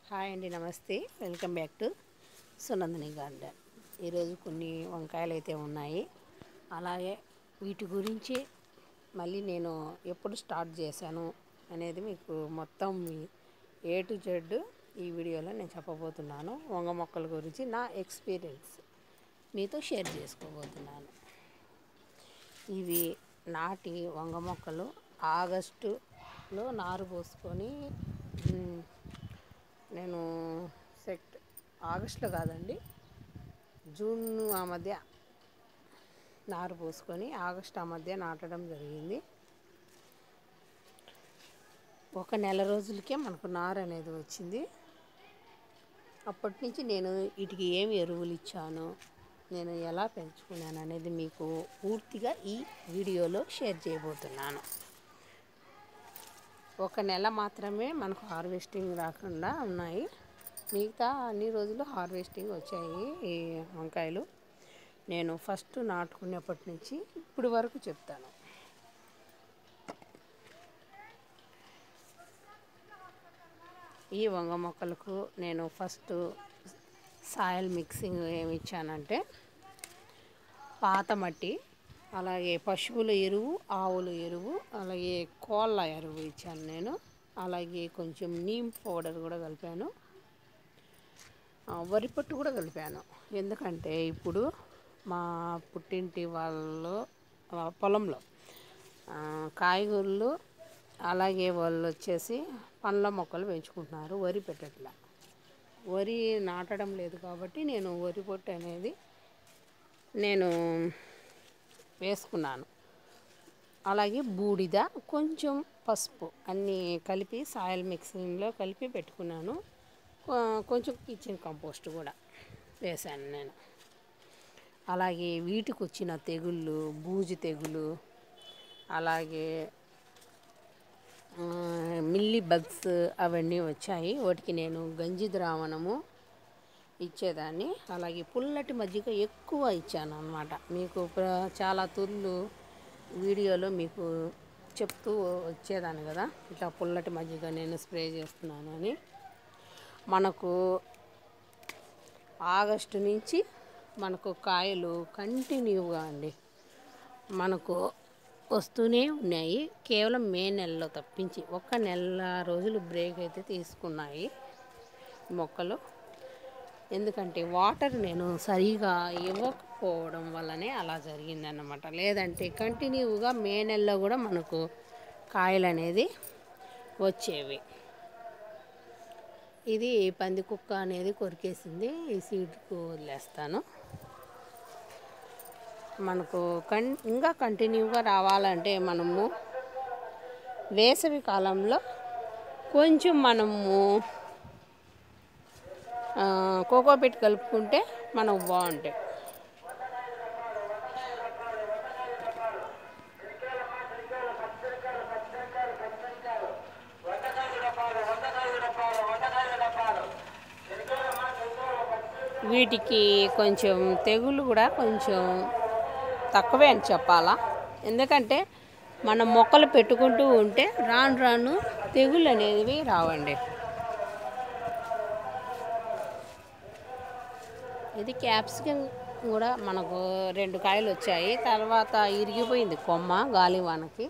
Hi అండి, నమస్తే. Welcome back to Sunandini garden. ఈరోజు కొన్ని వంకాయలు అయితే ఉన్నాయి. అలాగే వీటి గురించి మళ్ళీ నేను ఎప్పుడు స్టార్ట్ చేశాను అనేది మీకు మొత్తం ఏ టు జెడ్ ఈ వీడియోలో నేను చెప్పబోతున్నాను. వంగ మొక్కల గురించి నా ఎక్స్పీరియన్స్ మీతో షేర్ చేసుకోబోతున్నాను. ఇవి నాటి వంగ మొక్కలు ఆగస్టులో నారు పోసుకొని నేను ఆగస్టులో కాదండి, జూన్ ఆ మధ్య నారు పోసుకొని ఆగస్టు ఆ మధ్య నాటడం జరిగింది. ఒక నెల రోజులకే మనకు నారు అనేది వచ్చింది. అప్పటి నుంచి నేను వీటికి ఏమి ఎరువులు ఇచ్చాను, నేను ఎలా పెంచుకున్నాను అనేది మీకు పూర్తిగా ఈ వీడియోలో షేర్ చేయబోతున్నాను. ఒక నెల మాత్రమే మనకు హార్వెస్టింగ్ రాకుండా ఉన్నాయి, మిగతా అన్ని రోజులు హార్వెస్టింగ్ వచ్చాయి ఈ వంకాయలు. నేను ఫస్ట్ నాటుకునేప్పటి నుంచి ఇప్పుడు వరకు చెప్తాను. ఈ వంగ మొక్కలకు నేను ఫస్ట్ సాయిల్ మిక్సింగ్ ఏమి ఇచ్చానంటే పాత మట్టి, అలాగే పశువుల ఎరువు, ఆవుల ఎరువు, అలాగే కోళ్ళ ఎరువు ఇచ్చాను నేను. అలాగే కొంచెం నీమ్ పౌడర్ కూడా కలిపాను, వరి పొట్టు కూడా కలిపాను. ఎందుకంటే ఇప్పుడు మా పుట్టింటి వాళ్ళు పొలంలో కాయగూరలు, అలాగే వాళ్ళు వచ్చేసి పండ్ల మొక్కలు పెంచుకుంటున్నారు, వరి పెట్టట్లా. వరి నాటడం లేదు కాబట్టి నేను వరి పొట్టు అనేది నేను వేసుకున్నాను. అలాగే బూడిద, కొంచెం పసుపు అన్నీ కలిపి సాయిల్ మిక్సింగ్లో కలిపి పెట్టుకున్నాను. కొంచెం కిచెన్ కంపోస్ట్ కూడా వేశాను నేను. అలాగే వీటికి వచ్చిన తెగుళ్ళు, బూజు తెగులు, అలాగే మిల్లీ బగ్స్ అవన్నీ వచ్చాయి. వాటికి నేను గంజి ద్రావణము ఇచ్చేదాన్ని. అలాగే పుల్లటి మజ్జిగ ఎక్కువ ఇచ్చాను అన్నమాట. మీకు చాలా తూర్లు వీడియోలో మీకు చెప్తూ వచ్చేదాన్ని కదా, ఇట్లా పుల్లటి మజ్జిగ నేను స్ప్రే చేస్తున్నాను అని. మనకు ఆగస్టు నుంచి మనకు కాయలు కంటిన్యూగా అండి మనకు వస్తూనే ఉన్నాయి. కేవలం మే నెలలో తప్పించి ఒక నెల రోజులు బ్రేక్ అయితే తీసుకున్నాయి మొక్కలు. ఎందుకంటే వాటర్ నేను సరిగా ఇవ్వకపోవడం వల్లనే అలా జరిగిందన్నమాట. లేదంటే కంటిన్యూగా మే నెలలో కూడా మనకు కాయలు అనేది వచ్చేవి. ఇది పంది కుక్క అనేది కొరికేసింది, ఈ సీడ్కు వదిలేస్తాను. మనకు ఇంకా కంటిన్యూగా రావాలంటే మనము వేసవి కాలంలో కొంచెం మనము కోకోపీట్ కలుపుకుంటే మనకు బాగుంటాయి. వీటికి కొంచెం తెగులు కూడా కొంచెం తక్కువే అని చెప్పాలా. ఎందుకంటే మనం మొక్కలు పెట్టుకుంటూ ఉంటే రాను రాను తెగుళ్ళు అనేవి రావండి. ఇది క్యాప్సికం కూడా మనకు 2 కాయలు వచ్చాయి, తర్వాత ఇరిగిపోయింది కొమ్మ గాలివానకి.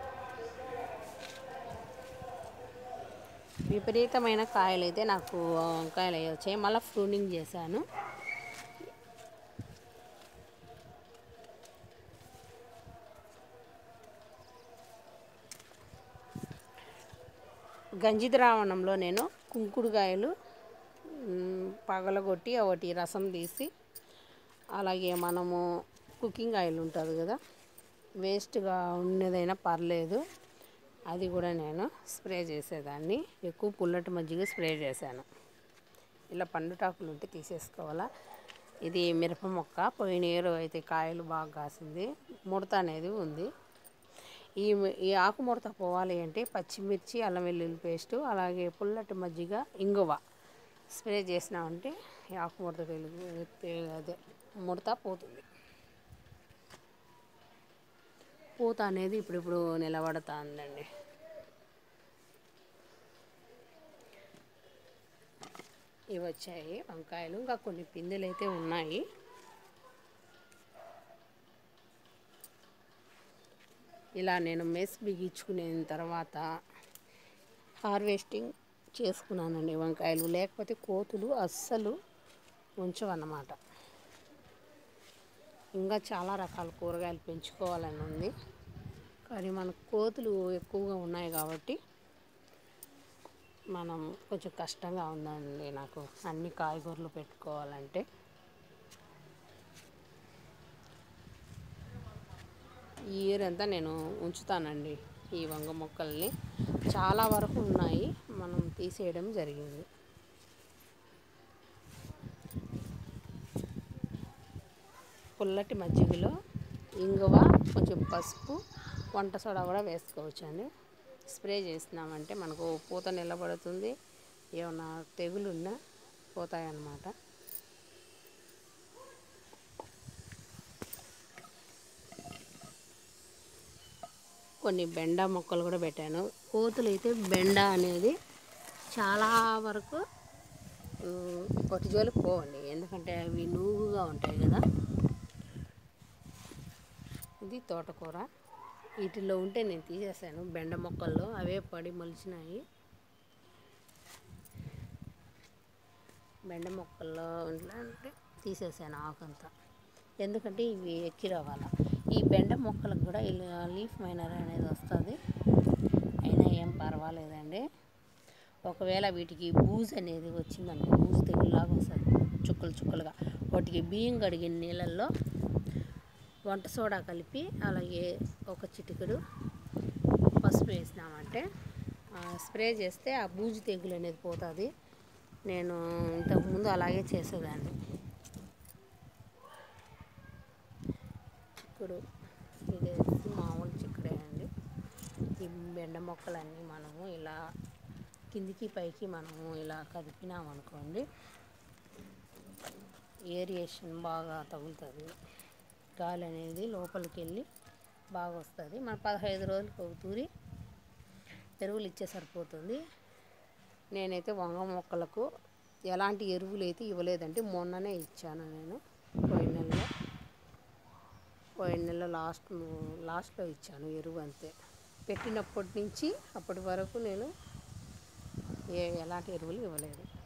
విపరీతమైన కాయలు అయితే నాకు వంకాయలు వచ్చాయి. మళ్ళీ ప్రూనింగ్ చేశాను. గంజి ద్రావణంలో నేను కుంకుడుకాయలు పగలగొట్టి ఒకటి రసం తీసి, అలాగే మనము కుకింగ్ ఆయిల్ ఉంటుంది కదా, వేస్ట్గా ఉన్నదైనా పర్లేదు, అది కూడా నేను స్ప్రే చేసేదాన్ని. ఎక్కువ పుల్లటి మజ్జిగ స్ప్రే చేశాను. ఇలా పండుటాకులు ఉంటే తీసేసుకోవాలా. ఇది మిరప మొక్క, పోయిన ఏరు అయితే కాయలు బాగా కాసింది, ముడత అనేది ఉంది. ఈ ఆకు ముడత పోవాలి అంటే పచ్చిమిర్చి, అల్లం వెల్లుల్లి పేస్టు, అలాగే పుల్లటి మజ్జిగ, ఇంగువ స్ప్రే చేసినామంటే ఈ ఆకు ముడత అదే ముడత పోతుంది. పూత అనేది ఇప్పుడు నిలబడుతుందండి. ఇవి వచ్చాయి వంకాయలు. ఇంకా కొన్ని పిందెలు అయితే ఉన్నాయి. ఇలా నేను మెస్ బిగించుకునే తర్వాత హార్వెస్టింగ్ చేసుకున్నానండి వంకాయలు. లేకపోతే కోతులు అస్సలు ఉంచవన్నమాట. ఇంకా చాలా రకాల కూరగాయలు పెంచుకోవాలని ఉంది, కానీ మనకు కోతులు ఎక్కువగా ఉన్నాయి కాబట్టి మనం కొంచెం కష్టంగా ఉందండి నాకు అన్ని కాయగూరలు పెట్టుకోవాలంటే. ఈ ఇయర్ అంతా నేను ఉంచుతానండి ఈ వంగ మొక్కల్ని. చాలా వరకు ఉన్నాయి, మనం తీసేయడం జరిగింది. పుల్లటి మజ్జిగలో ఇంగువ, కొంచెం పసుపు, వంట సోడా కూడా వేసుకోవచ్చండి. స్ప్రే చేసినామంటే మనకు పూత నిలబడుతుంది, ఏమన్నా తెగులున్నా పోతాయన్నమాట. కొన్ని బెండ మొక్కలు కూడా పెట్టాను. కోతులు అయితే బెండ అనేది చాలా వరకు వాటి జోలికి పోవండి, ఎందుకంటే అవి నువ్వుగా ఉంటాయి కదా. ఇది తోటకూర. వీటిల్లో ఉంటే నేను తీసేసాను బెండ మొక్కల్లో, అవే పడి మొలిచినాయి. బెండ మొక్కల్లో అంటే తీసేసాను ఆకంతా, ఎందుకంటే ఇవి ఎక్కి రావాలి. ఈ బెండ మొక్కలకు కూడా ఇలా లీఫ్ మైనర్ అనేది వస్తుంది, అయినా ఏం పర్వాలేదండి. ఒకవేళ వీటికి బూజు అనేది వచ్చిందనుకో, బూజు తెగుల్లాగా వస్తుంది చుక్కలు చుక్కలుగా. వాటికి బియ్యం కడిగిన నీళ్ళల్లో వంట సోడా కలిపి అలాగే ఒక చిటికెడు పసుపు వేసినామంటే స్ప్రే చేస్తే ఆ బూజు తెగులు అనేది పోతుంది. నేను ఇంతకుముందు అలాగే చేసేదాన్ని. చిక్కుడు ఇదేసి మామూలు చిక్కుడే అండి. ఈ బెండ మొక్కలన్నీ మనము ఇలా కిందికి పైకి మనము ఇలా కదిపినామనుకోండి, ఏరియేషన్ బాగా తగులుతుంది, గాలి అనేది లోపలికి వెళ్ళి బాగా వస్తుంది. మన 15 రోజులకు ఒక తూరి ఎరువులు ఇచ్చే సరిపోతుంది. నేనైతే వంగ మొక్కలకు ఎలాంటి ఎరువులు అయితే ఇవ్వలేదంటే మొన్ననే ఇచ్చాను నేను. పోయిన నెల లాస్ట్లో ఇచ్చాను ఎరువు, అంతే. పెట్టినప్పటి నుంచి అప్పటి వరకు నేను ఎలాంటి ఎరువులు ఇవ్వలేదు.